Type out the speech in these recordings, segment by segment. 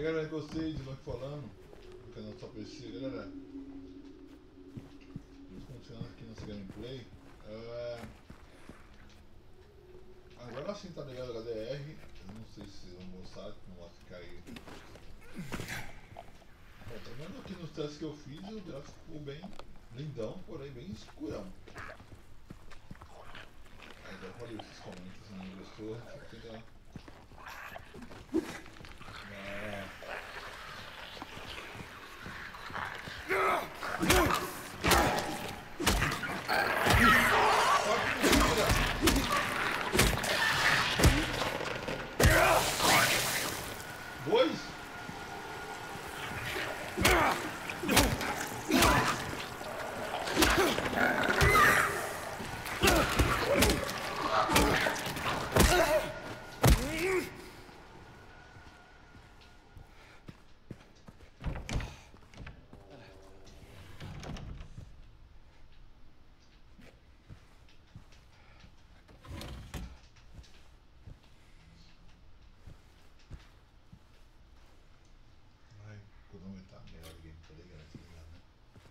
E galera, gostei de nós falando no canal Só PC, galera. Vamos continuando aqui nessa gameplay. Agora sim tá ligado a HDR. Eu não sei se vocês vão gostar, não vai ficar aí. Bom, tá vendo aqui nos testes que eu fiz, o gráfico ficou bem lindão, porém bem escurão. Agora pode ver esses comentários, se não gostou, fica lá. Tá melhor game pra ligar, tá ligado, né?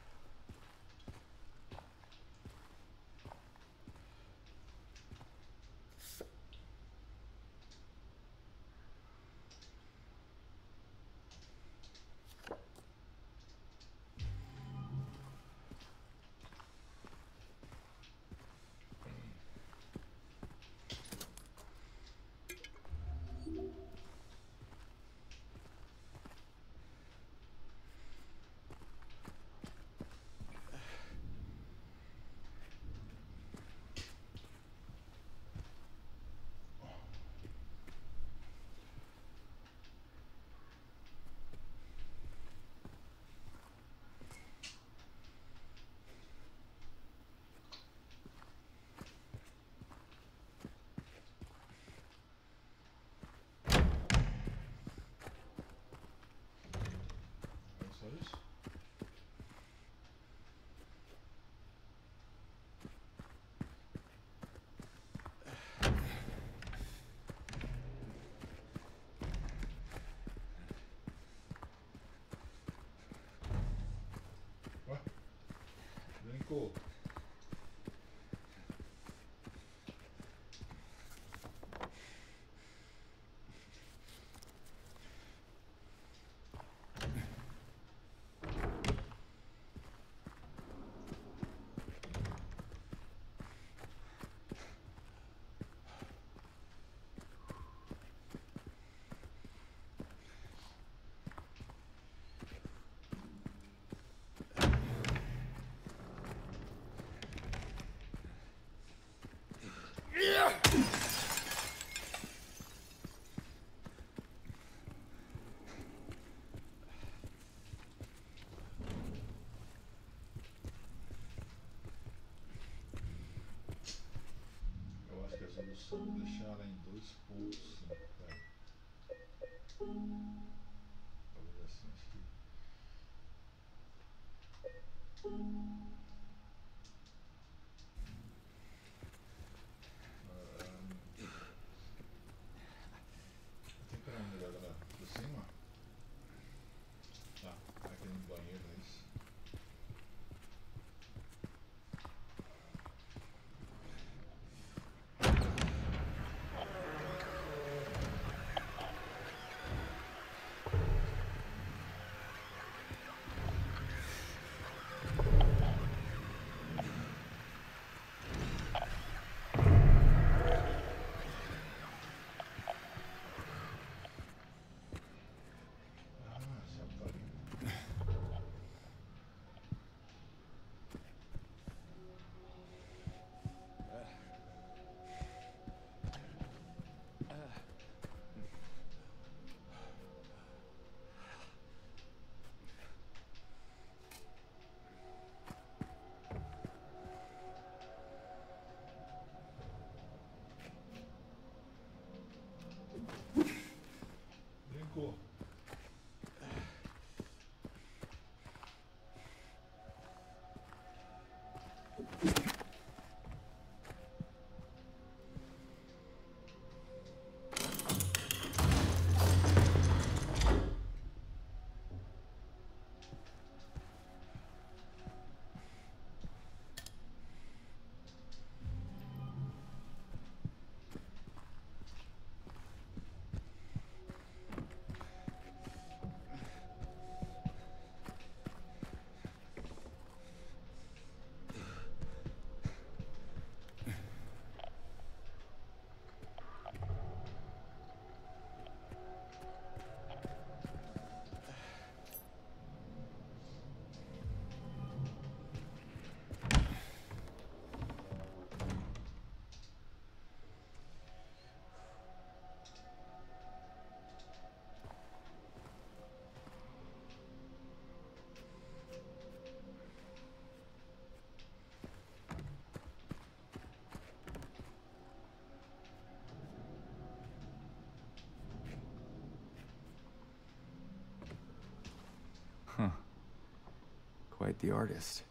Só isso? Ué? Brincou. Eu acho que a solução é deixar ela em 2.5, tá? Talvez assim, acho que... Tem pra onde melhor, galera? Por cima? Tá, aqui no banheiro, é isso. Quite the artist.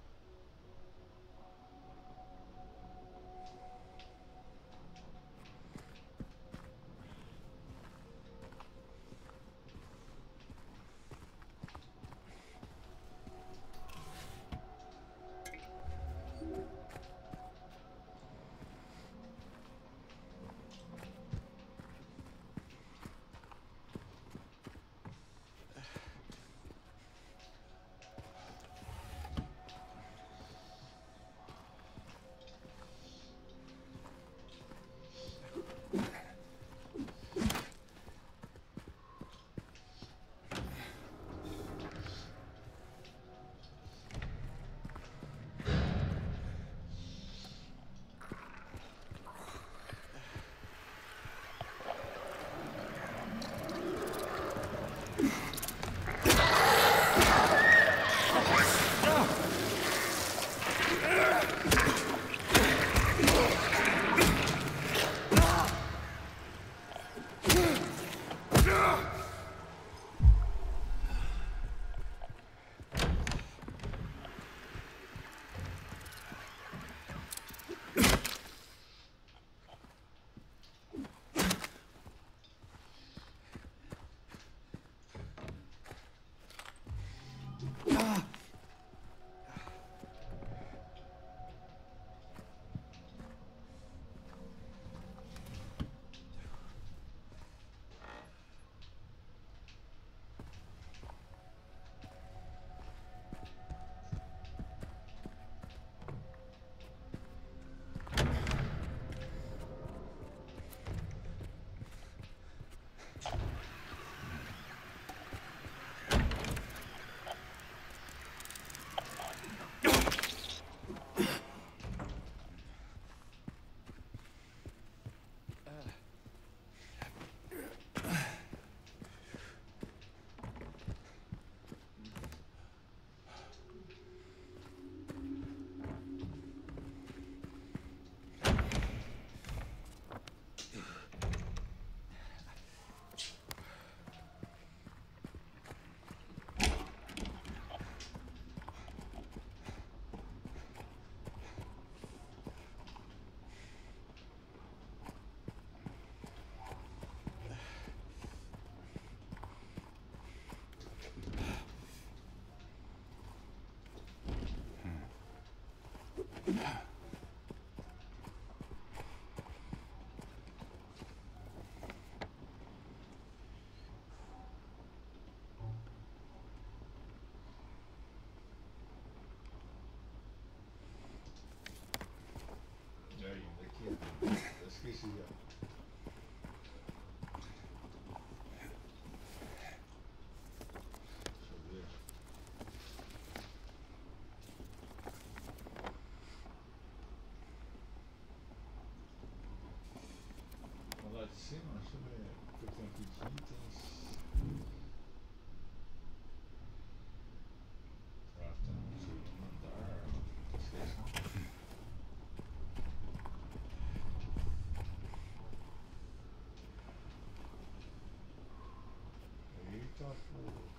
Esqueci já. Deixa eu ver. Lá de cima, deixa eu ver o que eu tenho aqui de itens. Ah, tá no segundo andar. Esqueci. Eita, pô.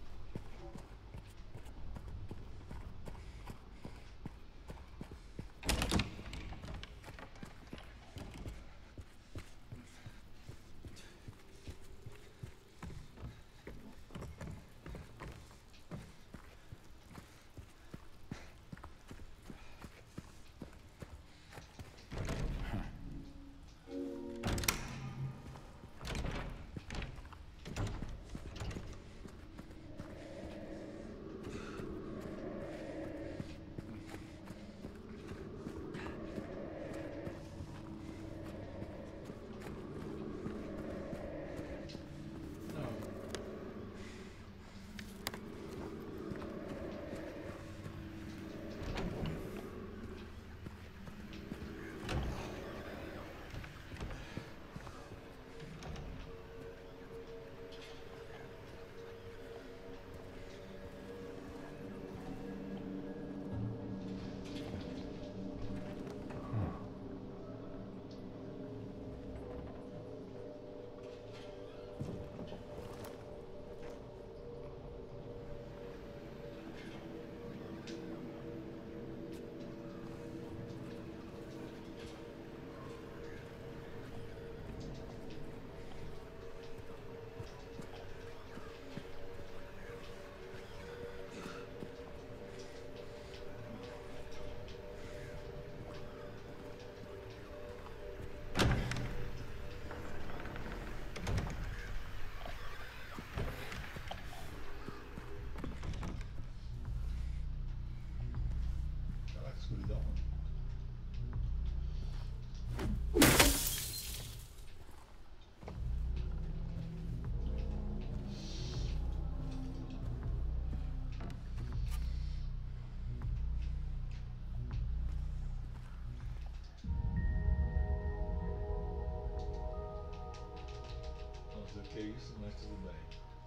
sei o que é isso, mas tudo bem.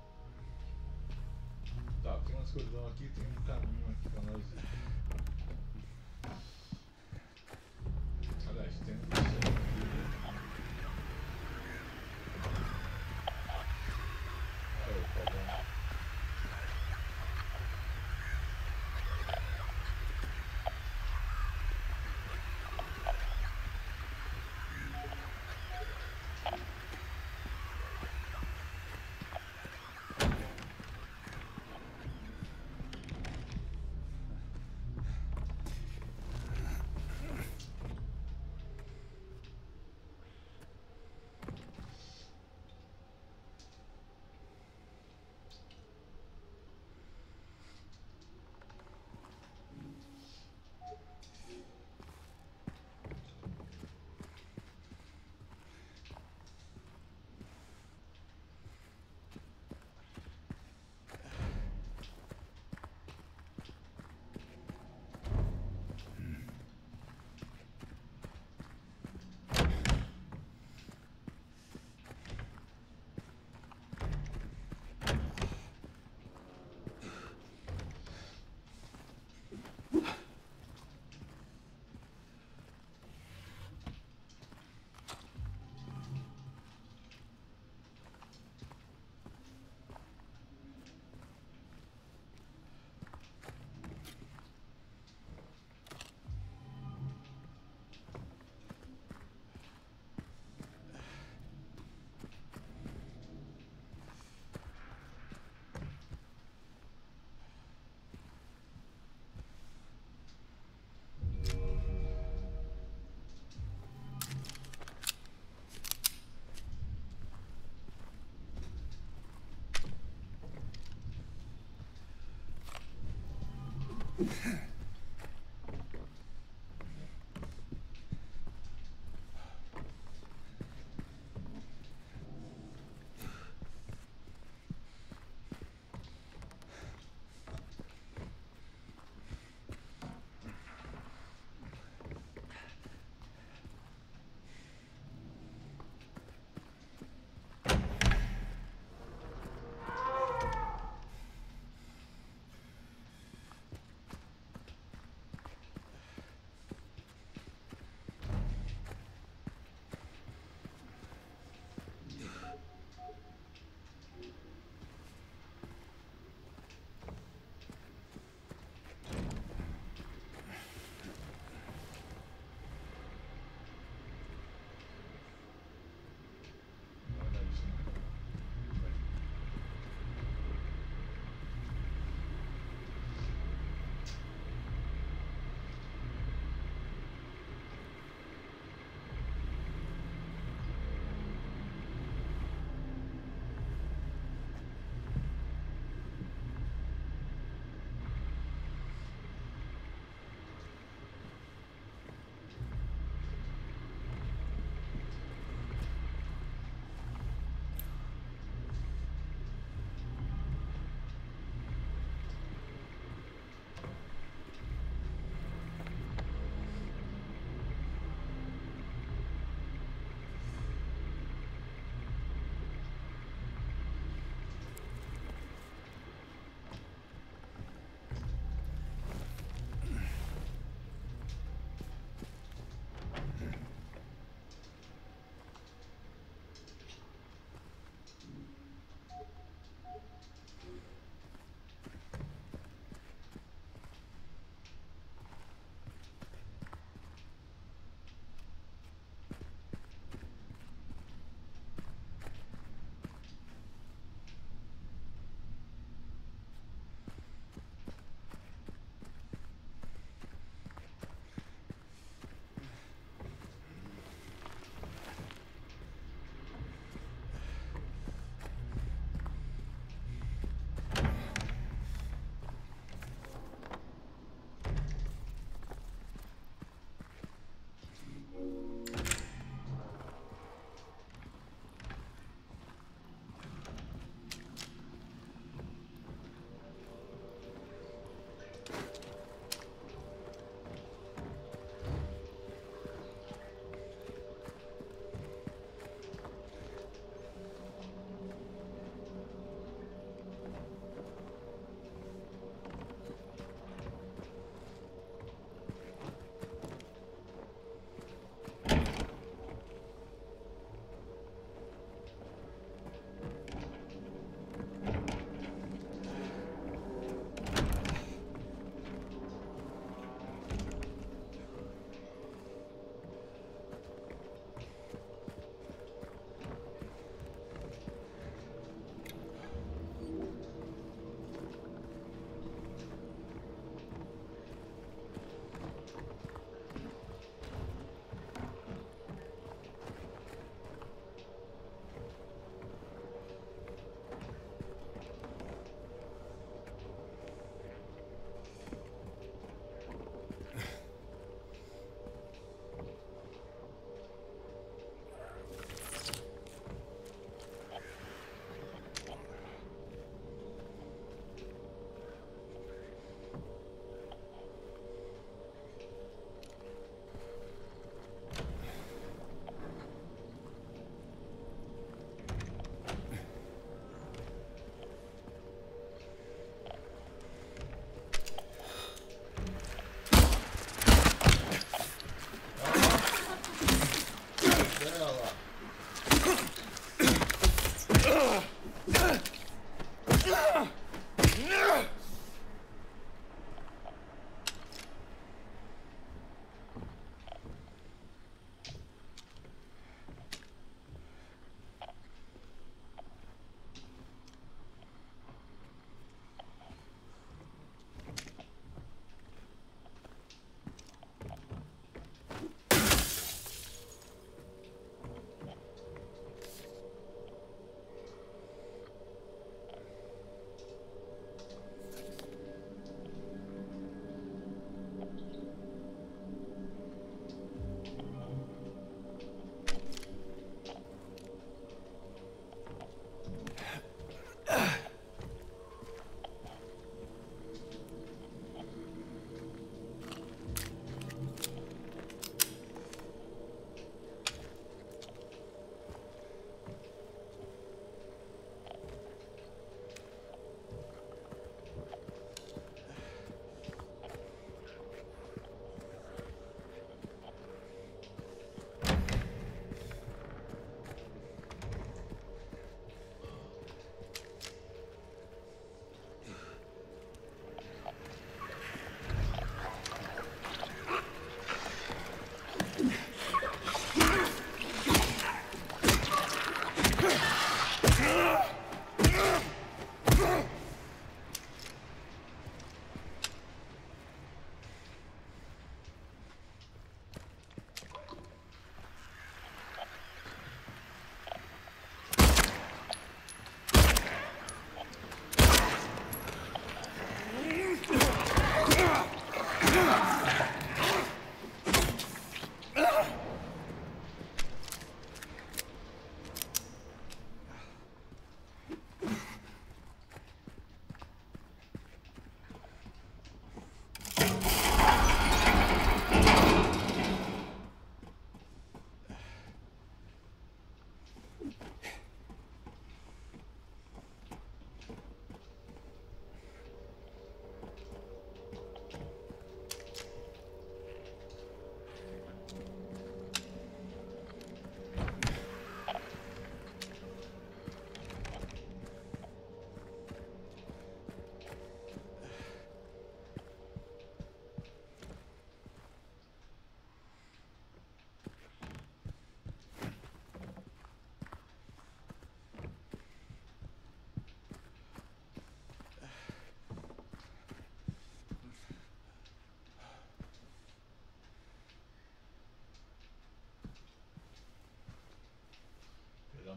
Tá, tem uma escuridão aqui, tem um caminho aqui pra nós ir. Aliás, tem um caminho aqui. Tá bom.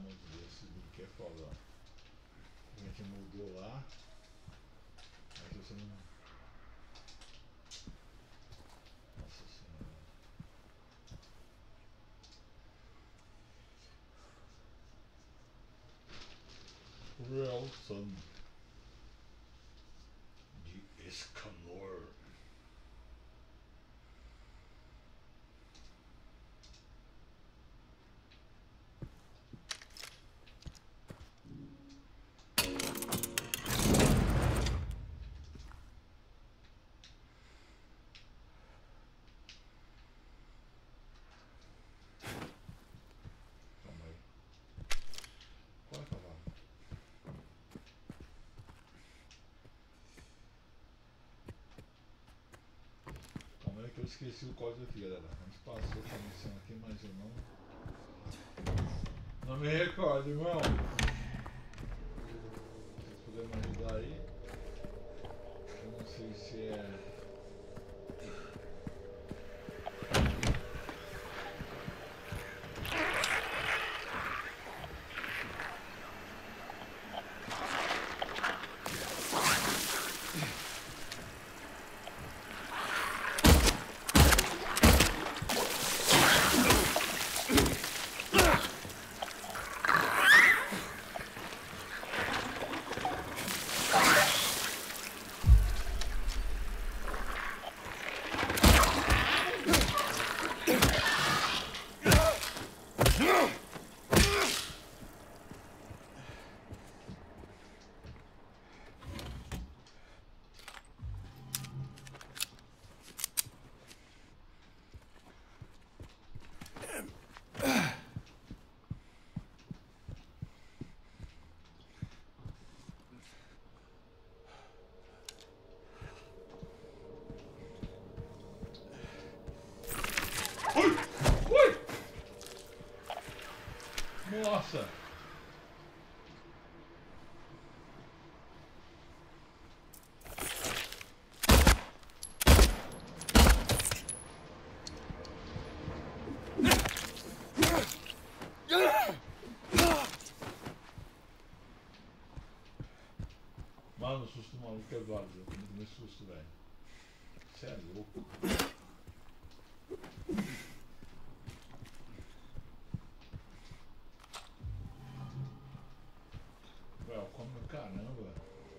Diamond desse que é foda. A gente mudou lá. Mas você não. Nossa senhora. Real Sun de Escanor. Calma aí. Qual é a cavalo? Calma aí que eu esqueci o código aqui, galera. A gente passou essa missão aqui, mas eu não me recordo, irmão. Se vocês puderem me ajudar aí. Eu não sei se é. Nossa! Mano, o susto maluco é válido. Eu tô muito susto, velho. Você é louco. Velho, come caramba.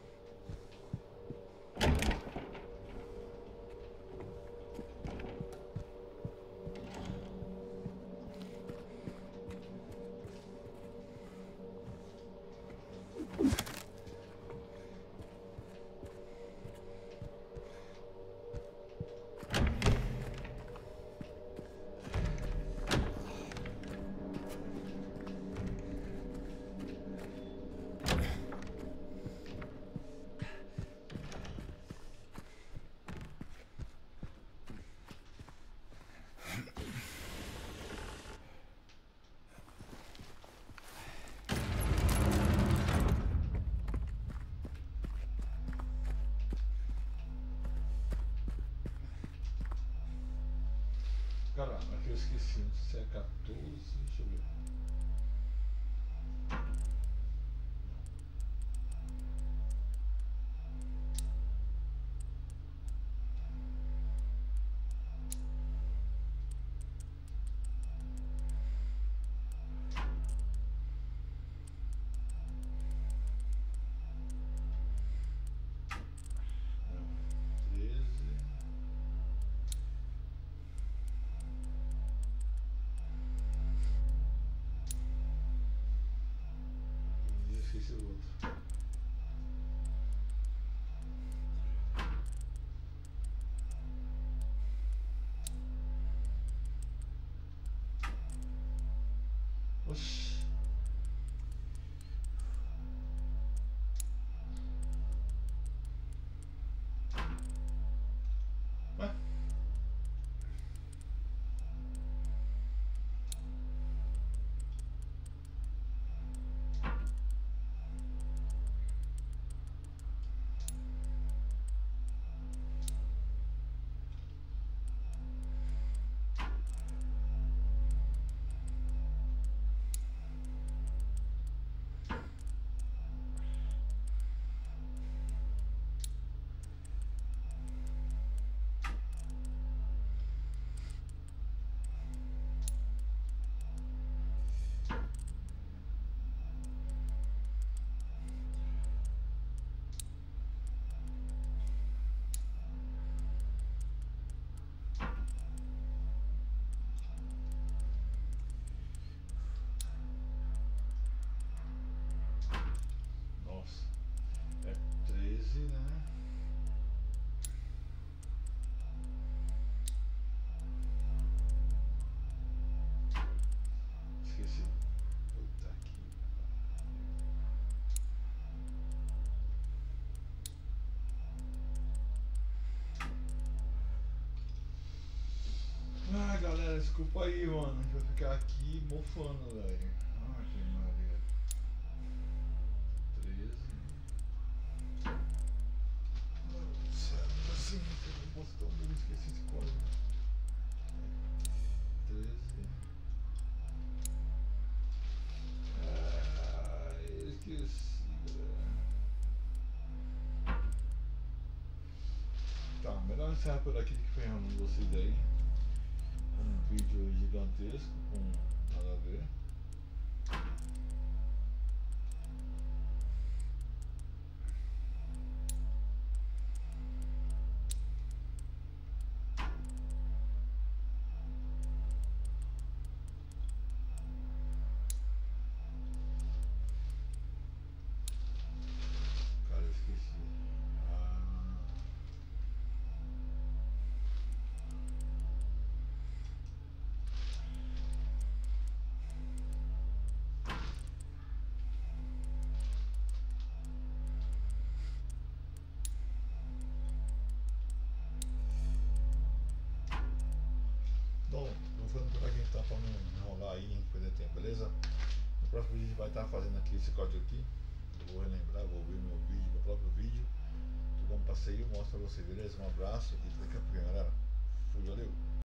Caramba, aqui eu esqueci. Não sei se é 14. Deixa eu ver. Não, 13. E esqueci o outro. Oxi. Ué? desculpa aí, mano. A gente vai ficar aqui mofando, velho. Ai, que Maria. 13. Certo, assim, eu postou um esqueci esse código. 13. Esqueci, galera. Tá, melhor encerrar por aqui que ferrando vocês aí. Um vídeo gigantesco com nada a ver. Cara, eu esqueci. Ah, bom, vou ficando por aqui então pra não enrolar aí, nem perder tempo, beleza? No próximo vídeo a gente vai estar fazendo aqui esse código aqui. Eu vou relembrar, vou ouvir meu vídeo, meu próprio vídeo. Como passeio, mostro pra vocês, beleza? Um abraço e fica tranquilo, galera. Fui, valeu!